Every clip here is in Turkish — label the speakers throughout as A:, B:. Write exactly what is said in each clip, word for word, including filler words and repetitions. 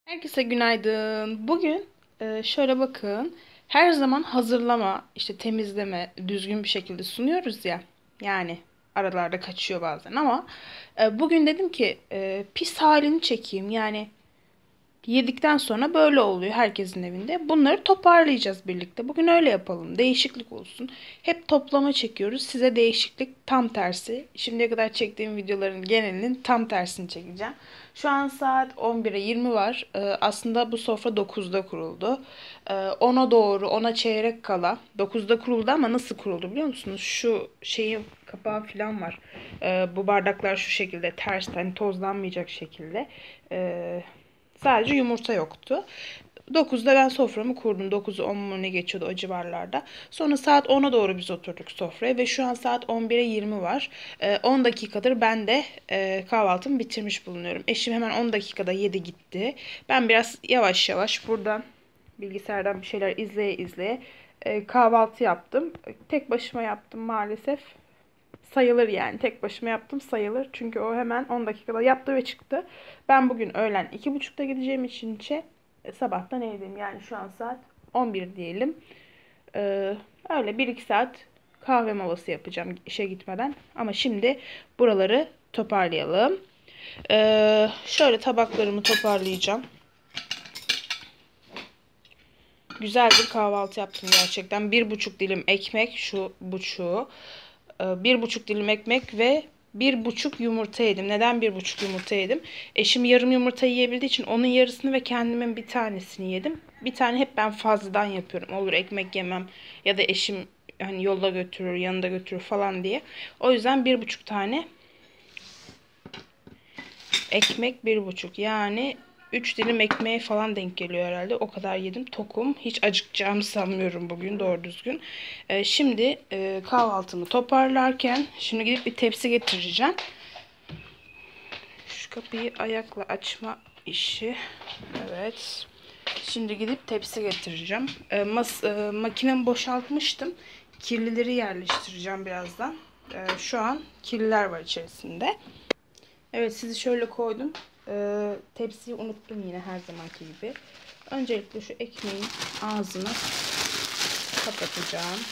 A: Herkese günaydın. Bugün e, şöyle bakın. Her zaman hazırlama, işte temizleme, düzgün bir şekilde sunuyoruz ya. Yani aralarda kaçıyor bazen ama e, bugün dedim ki e, pis halini çekeyim. Yani yedikten sonra böyle oluyor herkesin evinde. Bunları toparlayacağız birlikte. Bugün öyle yapalım. Değişiklik olsun. Hep toplama çekiyoruz. Size değişiklik tam tersi. Şimdiye kadar çektiğim videoların genelinin tam tersini çekeceğim. Şu an saat on bire yirmi var. Ee, aslında bu sofra dokuzda kuruldu. Ee, ona doğru, ona çeyrek kala. dokuzda kuruldu ama nasıl kuruldu biliyor musunuz? Şu şeyin kapağı falan var. Ee, bu bardaklar şu şekilde ters, hani tozlanmayacak şekilde. Ee, Sadece yumurta yoktu. dokuzda ben soframı kurdum. dokuzu on mu ne geçiyordu o civarlarda. Sonra saat ona doğru biz oturduk sofraya ve şu an saat on bire yirmi var. Ee, on dakikadır ben de e, kahvaltımı bitirmiş bulunuyorum. Eşim hemen on dakikada yedi gitti. Ben biraz yavaş yavaş buradan bilgisayardan bir şeyler izleye izleye e, kahvaltı yaptım. Tek başıma yaptım maalesef. Sayılır yani. Tek başıma yaptım sayılır. Çünkü o hemen on dakikada yaptı ve çıktı. Ben bugün öğlen iki buçukta gideceğim için içe e, sabahtan evdeyim. Yani şu an saat on bir diyelim. Ee, öyle bir iki saat kahve molası yapacağım işe gitmeden. Ama şimdi buraları toparlayalım. Ee, şöyle tabaklarımı toparlayacağım. Güzel bir kahvaltı yaptım gerçekten. Bir buçuk dilim ekmek, şu buçuğu. Ee, Bir buçuk dilim ekmek ve bir buçuk yumurta yedim. Neden bir buçuk yumurta yedim? Eşim yarım yumurta yiyebildiği için onun yarısını ve kendimin bir tanesini yedim. Bir tane hep ben fazladan yapıyorum. Olur ekmek yemem ya da eşim hani yolda götürür, yanında götürür falan diye. O yüzden bir buçuk tane ekmek bir buçuk. Yani üç dilim ekmeğe falan denk geliyor herhalde. O kadar yedim. Tokum. Hiç acıkacağımı sanmıyorum bugün doğru düzgün. Ee, şimdi e, kahvaltımı toparlarken şimdi gidip bir tepsi getireceğim. Şu kapıyı ayakla açma işi. Evet. Şimdi gidip tepsi getireceğim. E, mas e, makinemi boşaltmıştım. Kirlileri yerleştireceğim birazdan. E, şu an kirliler var içerisinde. Evet, sizi şöyle koydum. Ee, tepsiyi unuttum yine her zamanki gibi. Öncelikle şu ekmeğin ağzını kapatacağım.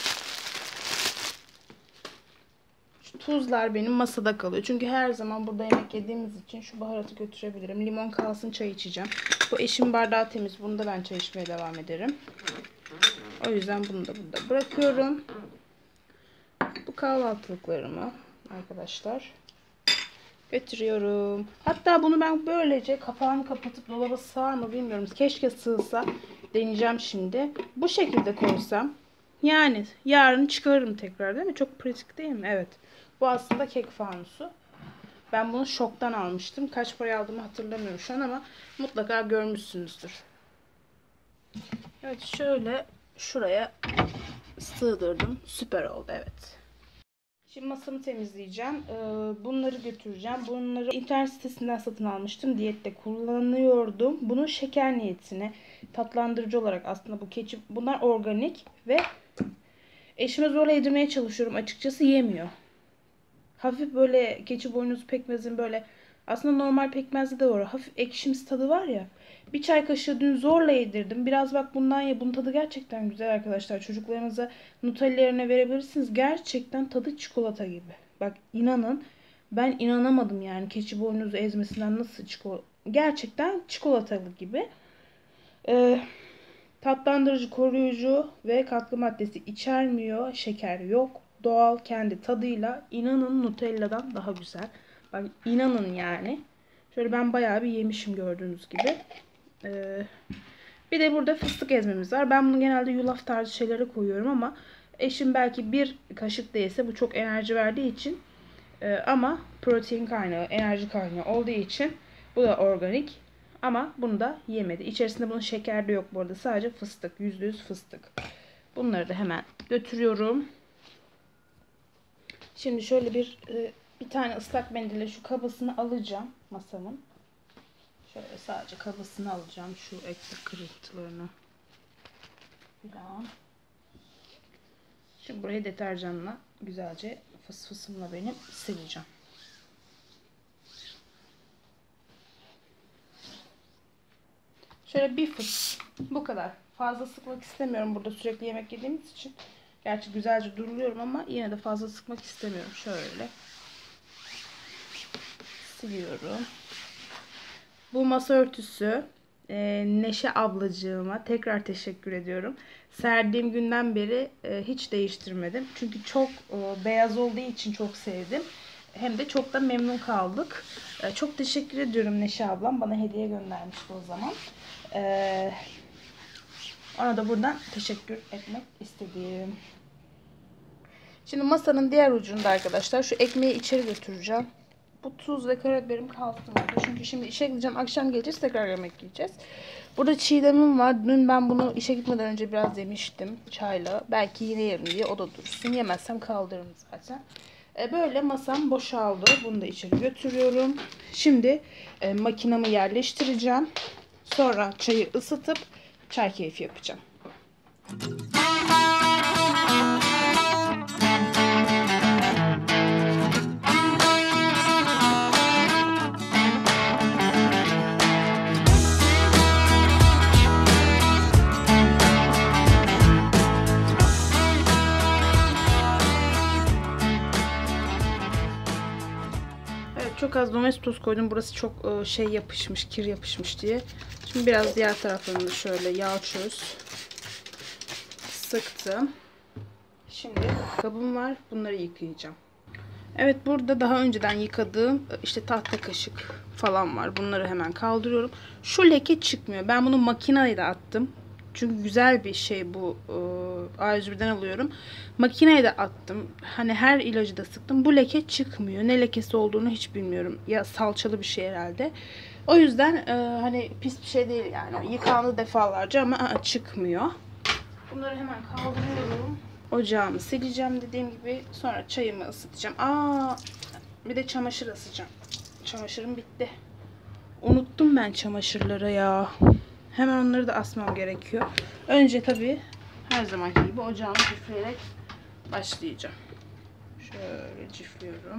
A: Şu tuzlar benim masada kalıyor. Çünkü her zaman burada yemek yediğimiz için şu baharatı götürebilirim. Limon kalsın, çay içeceğim. Bu eşim bardağı temiz. Bunda ben çay içmeye devam ederim. O yüzden bunu da burada bırakıyorum. Bu kahvaltılıklarımı arkadaşlar götürüyorum. Hatta bunu ben böylece kapağını kapatıp dolaba sığar mı bilmiyorum. Keşke sığsa. Deneyeceğim şimdi. Bu şekilde koysam. Yani yarın çıkarırım tekrar değil mi? Çok pratik değil mi? Evet. Bu aslında kek fanusu. Ben bunu şoktan almıştım. Kaç paraya aldığımı hatırlamıyorum şu an ama mutlaka görmüşsünüzdür. Evet, şöyle şuraya sığdırdım. Süper oldu, evet. Şimdi masamı temizleyeceğim. Ee, bunları götüreceğim. Bunları internet sitesinden satın almıştım. Diyette kullanıyordum. Bunu şeker niyetine tatlandırıcı olarak aslında bu keçi, bunlar organik ve eşime zorla yedirmeye çalışıyorum. Açıkçası yemiyor. Hafif böyle keçi boynuzu pekmezin böyle aslında normal pekmezde de var. Hafif ekşimsi tadı var ya. Bir çay kaşığı dün zorla yedirdim. Biraz bak bundan ye. Bunun tadı gerçekten güzel arkadaşlar. Çocuklarınıza Nutella yerine verebilirsiniz. Gerçekten tadı çikolata gibi. Bak inanın ben inanamadım yani keçi boynuzu ezmesinden nasıl çikolata. Gerçekten çikolatalı gibi. Ee, Tatlandırıcı, koruyucu ve katkı maddesi içermiyor. Şeker yok. Doğal kendi tadıyla inanın Nutella'dan daha güzel. Bak inanın yani. Şöyle ben bayağı bir yemişim gördüğünüz gibi. Ee, bir de burada fıstık ezmemiz var. Ben bunu genelde yulaf tarzı şeylere koyuyorum ama eşim belki bir kaşık da yese bu çok enerji verdiği için e, ama protein kaynağı, enerji kaynağı olduğu için bu da organik. Ama bunu da yemedi. İçerisinde bunun şeker de yok bu arada. Sadece fıstık. yüzde yüz fıstık. Bunları da hemen götürüyorum. Şimdi şöyle bir e, bir tane ıslak mendille şu kabasını alacağım masamın. Şöyle sadece kabasını alacağım. Şu ekmek kırıntılarını falan. Şimdi burayı deterjanla güzelce fıs fısımla benim sileceğim. Şöyle bir fıs. Bu kadar. Fazla sıkmak istemiyorum burada sürekli yemek yediğimiz için. Gerçi güzelce duruluyorum ama yine de fazla sıkmak istemiyorum. Şöyle. Siliyorum. Bu masa örtüsü e, Neşe ablacığıma tekrar teşekkür ediyorum. Serdiğim günden beri e, hiç değiştirmedim. Çünkü çok e, beyaz olduğu için çok sevdim. Hem de çok da memnun kaldık. E, çok teşekkür ediyorum Neşe ablam. Bana hediye göndermişti o zaman. E, ona da buradan teşekkür etmek istedim. Şimdi masanın diğer ucunda arkadaşlar şu ekmeği içeri götüreceğim. Bu tuz ve karabiberim kalsın burada. Çünkü şimdi işe gideceğim. Akşam geleceğiz. Tekrar yemek yiyeceğiz. Burada çiğdemim var. Dün ben bunu işe gitmeden önce biraz yemiştim. Çayla. Belki yine yerim diye. O da dursun. Yemezsem kaldırırım zaten. E böyle masam boşaldı. Bunu da içeri götürüyorum. Şimdi e, makinamı yerleştireceğim. Sonra çayı ısıtıp çay keyfi yapacağım. Çok az domestos koydum. Burası çok şey yapışmış, kir yapışmış diye. Şimdi biraz diğer taraflarını şöyle yağ çöz sıktım. Şimdi kabım var. Bunları yıkayacağım. Evet, burada daha önceden yıkadığım işte tahta kaşık falan var. Bunları hemen kaldırıyorum. Şu leke çıkmıyor. Ben bunu makineye de attım. Çünkü güzel bir şey bu. A yüz birden alıyorum. Makineye de attım. Hani her ilacı da sıktım. Bu leke çıkmıyor. Ne lekesi olduğunu hiç bilmiyorum. Ya salçalı bir şey herhalde. O yüzden e, hani pis bir şey değil yani. Yıkandı defalarca ama çıkmıyor. Bunları hemen kaldırıyorum. Ocağımı sileceğim dediğim gibi. Sonra çayımı ısıtacağım. Aa, bir de çamaşır asacağım. Çamaşırım bitti. Unuttum ben çamaşırları ya. Hemen onları da asmam gerekiyor. Önce tabii her zamanki gibi ocağımı cifleyerek başlayacağım. Şöyle cifliyorum.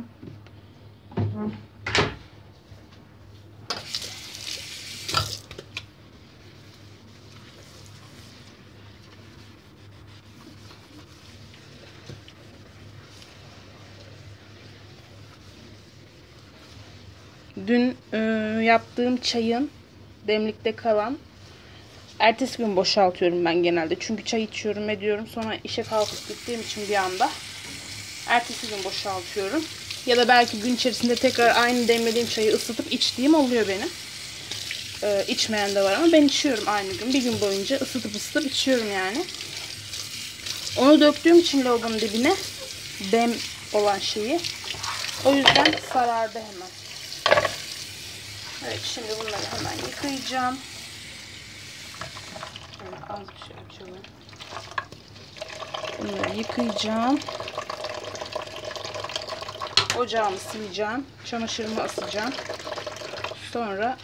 A: Dün e, yaptığım çayın demlikte kalan ertesi gün boşaltıyorum ben genelde. Çünkü çay içiyorum ediyorum. Sonra işe kalkıp gittiğim için bir anda ertesi gün boşaltıyorum. Ya da belki gün içerisinde tekrar aynı demlediğim çayı ısıtıp içtiğim oluyor benim. Ee, içmeyen de var ama ben içiyorum aynı gün. Bir gün boyunca ısıtıp ısıtıp içiyorum yani. Onu döktüğüm için lavabonun dibine dem olan şeyi. O yüzden sarardı hemen. Evet, şimdi bunları hemen yıkayacağım. Şöyle az bir şey açalım. Bunları yıkayacağım. Ocağımı sileceğim. Çamaşırımı asacağım. Sonra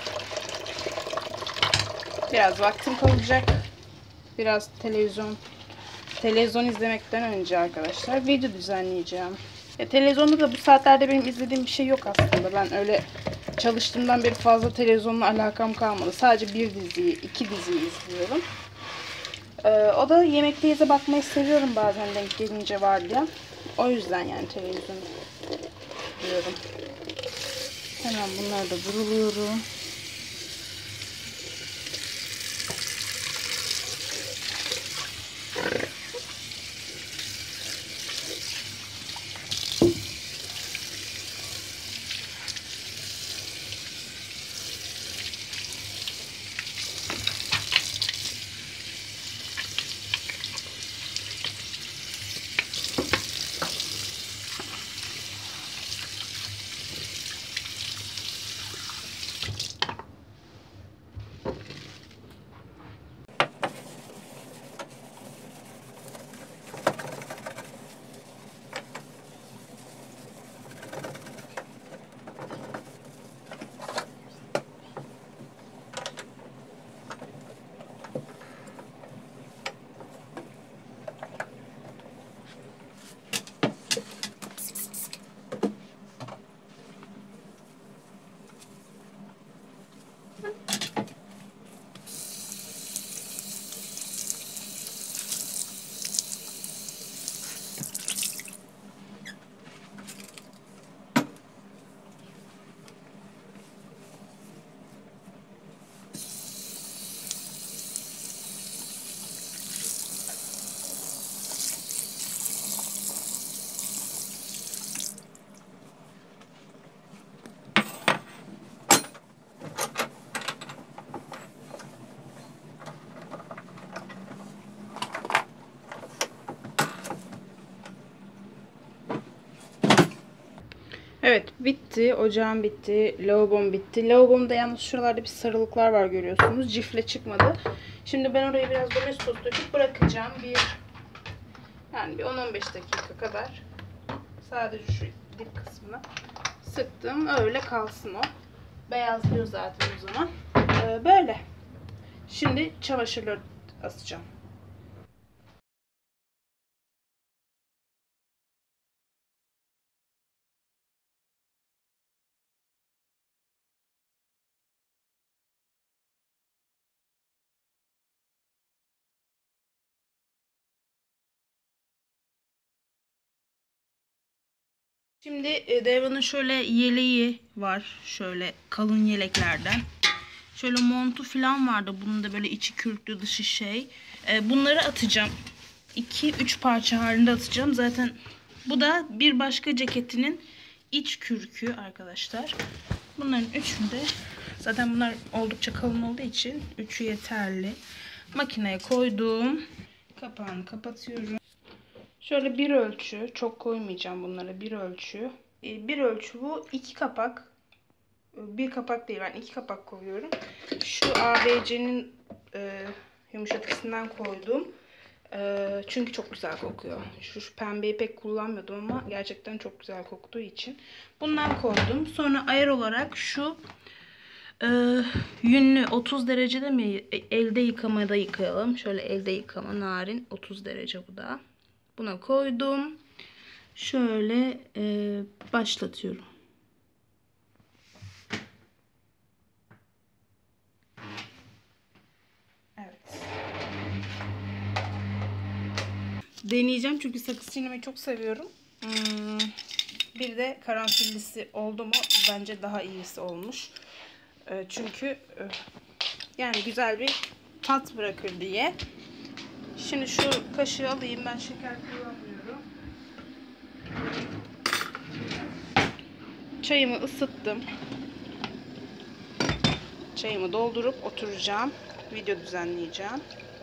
A: biraz vaktim kalacak. Biraz televizyon televizyon izlemekten önce arkadaşlar video düzenleyeceğim. Ya, televizyonda da bu saatlerde benim izlediğim bir şey yok aslında. Ben öyle çalıştığımdan beri fazla televizyonla alakam kalmadı. Sadece bir diziyi, iki diziyi izliyorum. Ee, o da Yemekteyize bakmayı seviyorum bazen denk gelince var diye. O yüzden yani televizyon diyorum. Hemen bunları da duruluyorum. bitti. Ocağım bitti. Lavabom bitti. Lavabomda yalnız şuralarda bir sarılıklar var, görüyorsunuz. Cifle çıkmadı. Şimdi ben oraya biraz domestos döküp bırakacağım. Bir yani bir on on beş dakika kadar. Sadece şu dip kısmını sıktım. Öyle kalsın o. Beyazlıyor zaten o zaman. Ee, böyle. Şimdi çamaşırları asacağım. Şimdi e, Deva'nın şöyle yeleği var. Şöyle kalın yeleklerden. Şöyle montu falan vardı. Bunun da böyle içi kürklü, dışı şey. E, bunları atacağım. iki üç parça halinde atacağım. Zaten bu da bir başka ceketinin iç kürkü arkadaşlar. Bunların üçünü de zaten bunlar oldukça kalın olduğu için üçü yeterli. Makineye koydum. Kapağını kapatıyorum. Şöyle bir ölçü, çok koymayacağım bunlara, bir ölçü. Bir ölçü bu, iki kapak. Bir kapak değil, ben iki kapak koyuyorum. Şu A B C'nin e, yumuşatıcısından koydum. E, çünkü çok güzel kokuyor. Şu, şu pembeyi pek kullanmıyordum ama gerçekten çok güzel koktuğu için. Bundan koydum. Sonra ayar olarak şu e, yünlü otuz derecede mi, elde yıkamada yıkayalım. Şöyle elde yıkama narin otuz derece bu da. Buna koydum. Şöyle e, başlatıyorum. Evet. Deneyeceğim çünkü sakız çiğnemeyi çok seviyorum. Hmm, bir de karanfillisi oldu mu bence daha iyisi olmuş. E, çünkü e, yani güzel bir tat bırakır diye. Şimdi şu kaşığı alayım. Ben şeker kullanmıyorum. Çayımı ısıttım. Çayımı doldurup oturacağım. Video düzenleyeceğim.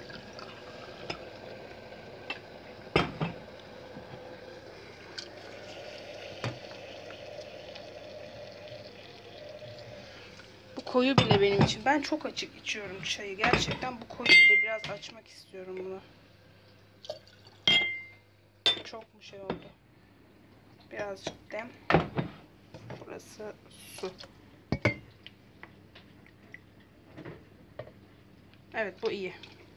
A: Bu koyu bile benim için. Ben çok açık içiyorum çayı. Gerçekten bu koyu bile biraz açmak istiyorum bunu. Çok mu şey oldu? Birazcık dem. Burası su. Evet, bu iyi.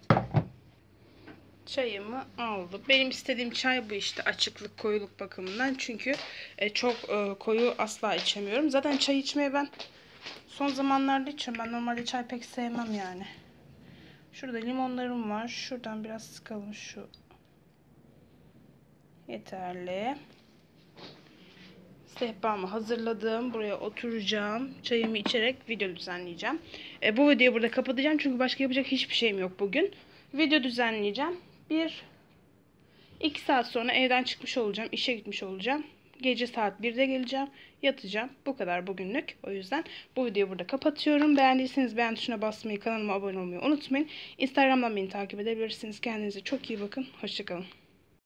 A: Çayımı aldım. Benim istediğim çay bu işte, açıklık, koyuluk bakımından. Çünkü çok koyu asla içemiyorum. Zaten çay içmeye ben son zamanlarda içiyorum. Ben normalde çay pek sevmem yani. Şurada limonlarım var. Şuradan biraz sıkalım şu. Yeterli. Sehpamı hazırladım. Buraya oturacağım. Çayımı içerek video düzenleyeceğim. E, bu videoyu burada kapatacağım. Çünkü başka yapacak hiçbir şeyim yok bugün. Video düzenleyeceğim. Bir, iki saat sonra evden çıkmış olacağım. İşe gitmiş olacağım. Gece saat birde geleceğim. Yatacağım. Bu kadar bugünlük. O yüzden bu videoyu burada kapatıyorum. Beğendiyseniz beğen tuşuna basmayı, kanalıma abone olmayı unutmayın. Instagram'dan beni takip edebilirsiniz. Kendinize çok iyi bakın. Hoşçakalın.